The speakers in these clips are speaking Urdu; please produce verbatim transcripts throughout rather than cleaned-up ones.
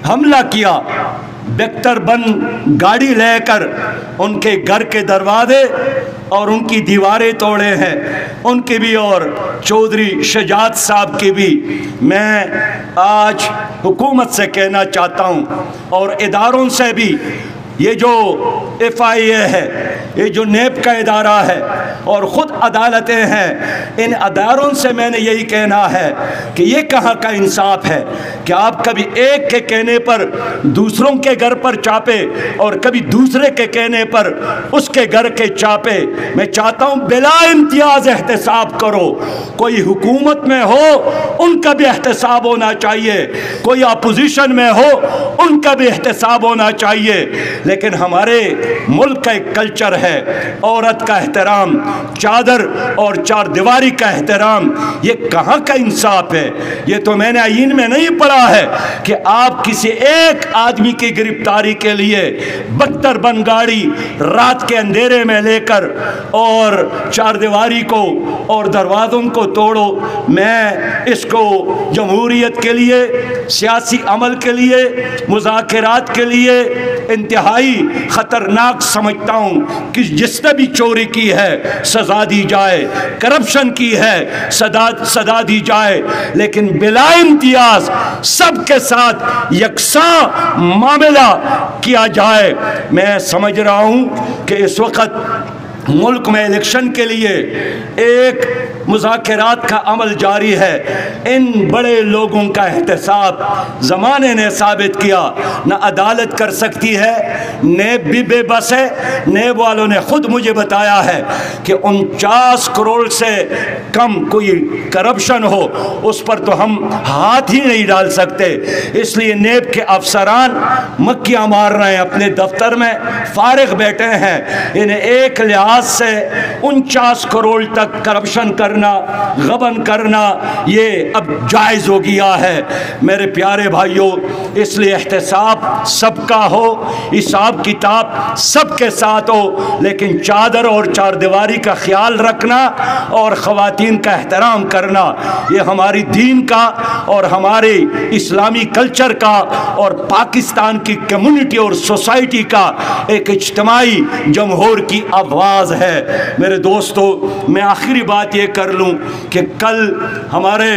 حملہ کیا، بیکٹر بن گاڑی لے کر ان کے گھر کے دروازے اور ان کی دیواریں توڑے ہیں، ان کی بھی اور چودھری شجاعت صاحب کی بھی۔ میں آج حکومت سے کہنا چاہتا ہوں اور اداروں سے بھی، یہ جو ایف آئی اے ہے، یہ جو نیب کا ادارہ ہے اور خود عدالتیں ہیں، ان اداروں سے میں نے یہی کہنا ہے کہ یہ کہاں کا انصاف ہے کہ آپ کبھی ایک کے کہنے پر دوسروں کے گھر پر چاپے اور کبھی دوسرے کے کہنے پر اس کے گھر کے چاپے۔ میں چاہتا ہوں بلا امتیاز احتساب کرو، کوئی حکومت میں ہو ان کا بھی احتساب ہونا چاہیے، کوئی اپوزیشن میں ہو ان کا بھی احتساب ہونا چاہیے، لیکن ہمارے ملک کا ایک کلچر ہے، عورت کا احترام، چادر اور چار دیواری کا احترام، یہ کہاں کا انصاف ہے؟ یہ تو میں نے آئین میں نہیں پڑھا ہے کہ آپ کسی ایک آدمی کی گرفتاری کے لیے بکتر بن گاڑی رات کے اندھیرے میں لے کر اور چار دیواری کو اور دروازوں کو توڑو۔ میں اس کو جمہوریت کے لیے، سیاسی عمل کے لیے، مذاکرات کے لیے انتہائی خطرناک سمجھتا ہوں کہ جس نے بھی چوری کی ہے سزا دی جائے، کرپشن کی ہے سزا سزا دی جائے، لیکن بلا امتیاز سب کے ساتھ یکساں معاملہ کیا جائے۔ میں سمجھ رہا ہوں کہ اس وقت ملک میں الیکشن کے لیے ایک مذاکرات کا عمل جاری ہے۔ ان بڑے لوگوں کا احتساب زمانے نے ثابت کیا نہ عدالت کر سکتی ہے، نیب بھی بے بس ہے۔ نیب والوں نے خود مجھے بتایا ہے کہ انچاس کروڑ سے کم کوئی کرپشن ہو اس پر تو ہم ہاتھ ہی نہیں ڈال سکتے، اس لیے نیب کے افسران مکیاں مار رہے ہیں، اپنے دفتر میں فارغ بیٹھے ہیں۔ انہیں ایک لحاظ سے انچاس کروڑ تک کرپشن کرنا، غبن کرنا یہ اب جائز ہو گیا ہے۔ میرے پیارے بھائیوں، اس لیے احتساب سب کا ہو، حساب کتاب سب کے ساتھ ہو، لیکن چادر اور چار دیواری کا خیال رکھنا اور خواتین کا احترام کرنا یہ ہماری دین کا اور ہمارے اسلامی کلچر کا اور پاکستان کی کمیونٹی اور سوسائٹی کا ایک اجتماعی جمہور کی آواز ہے۔ میرے دوستو، میں آخری بات یہ کر لوں کہ کل ہمارے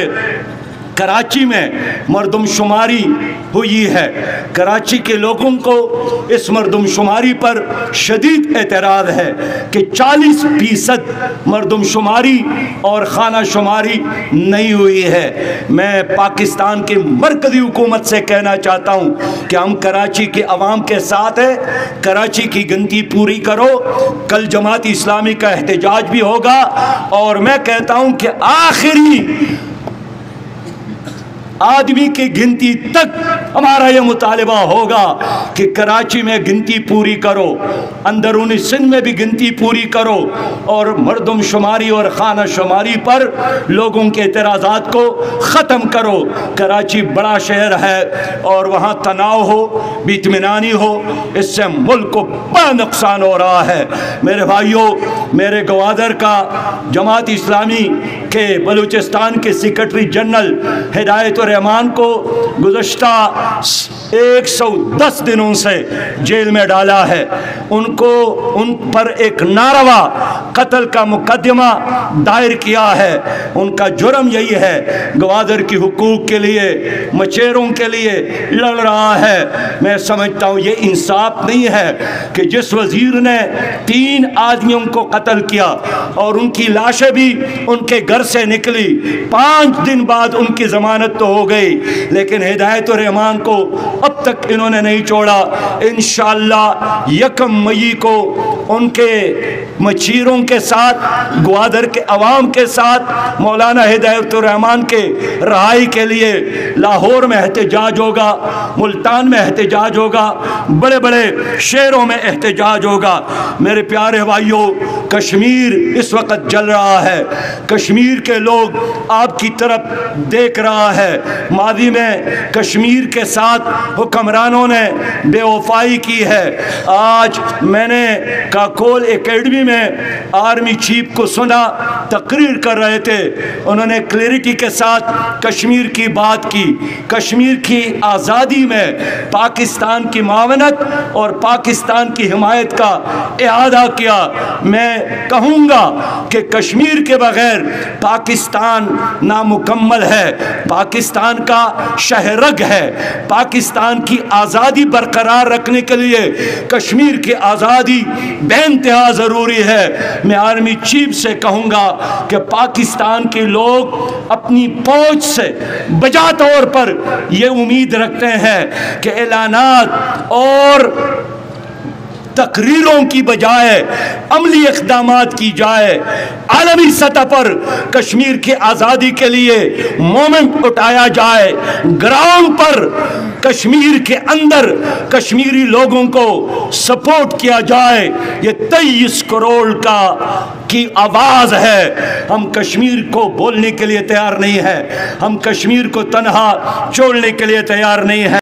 کراچی میں مردم شماری ہوئی ہے۔ کراچی کے لوگوں کو اس مردم شماری پر شدید اعتراض ہے کہ چالیس فیصد مردم شماری اور خانہ شماری نہیں ہوئی ہے۔ میں پاکستان کی مرکزی حکومت سے کہنا چاہتا ہوں کہ ہم کراچی کے عوام کے ساتھ ہیں، کراچی کی گنتی پوری کرو۔ کل جماعت اسلامی کا احتجاج بھی ہوگا اور میں کہتا ہوں کہ آخری آدمی کی گنتی تک ہمارا یہ مطالبہ ہوگا کہ کراچی میں گنتی پوری کرو، اندرونی سندھ میں بھی گنتی پوری کرو اور مردم شماری اور خانہ شماری پر لوگوں کے اعتراضات کو ختم کرو۔ کراچی بڑا شہر ہے اور وہاں تناؤ ہو، بے اطمینانی ہو، اس سے ملک کو بڑا نقصان ہو رہا ہے۔ میرے بھائیوں، میرے گوادر کا جماعت اسلامی کے بلوچستان کے سیکرٹری جنرل ہدایت الرحمان کو گزشتہ ایک سو دس دنوں سے جیل میں ڈالا ہے۔ ان کو ان پر ایک ناروا قتل کا مقدمہ دائر کیا ہے۔ ان کا جرم یہی ہے، گوادر کی حقوق کے لیے، مچیروں کے لیے لڑ رہا ہے۔ میں سمجھتا ہوں یہ انصاف نہیں ہے کہ جس وزیر نے تین آدمیوں کو قتل کیا اور ان کی لاشیں بھی ان کے گھر سے نکلی، پانچ دن بعد ان کی ضمانت تو ہو گئی، لیکن ہدایت الرحمان کو اب تک انہوں نے نہیں چھوڑا۔ انشاءاللہ یکم مئی کو ان کے مچیروں کے ساتھ، گوادر کے عوام کے ساتھ مولانا ہدایت الرحمان کے رہائی کے لیے لاہور میں احتجاج ہوگا، ملتان میں احتجاج ہوگا، بڑے بڑے شہروں میں احتجاج ہوگا۔ میرے پیارے بھائیوں، کشمیر اس وقت جل رہا ہے، کشمیر کے لوگ آپ کی طرف دیکھ رہا ہے۔ ماضی میں کشمیر کے ساتھ حکمرانوں نے بے وفائی کی ہے۔ آج میں نے کاکول اکیڈمی میں آرمی چیف کو سنا، تقریر کر رہے تھے، انہوں نے کلیئرٹی کے ساتھ کشمیر کی بات کی، کشمیر کی آزادی میں پاکستان کی معاونت اور پاکستان کی حمایت کا اعادہ کیا۔ میں کہوں گا کہ کشمیر کے بغیر پاکستان نامکمل ہے، پاکستان کا شہرگ ہے۔ پاکستان کی آزادی برقرار رکھنے کے لیے کشمیر کی آزادی بے انتہا ضروری ہے۔ میں آرمی چیف سے کہوں گا کہ پاکستان کے لوگ اپنی فوج سے بجا طور پر یہ امید رکھتے ہیں کہ اعلانات اور تقریروں کی بجائے عملی اقدامات کی جائے، عالمی سطح پر کشمیر کی آزادی کے لیے مومنٹ اٹھایا جائے، گراؤنڈ پر کشمیر کے اندر کشمیری لوگوں کو سپورٹ کیا جائے۔ یہ تیئیس کروڑ کا کی آواز ہے، ہم کشمیر کو بولنے کے لیے تیار نہیں ہے، ہم کشمیر کو تنہا چھوڑنے کے لیے تیار نہیں ہے۔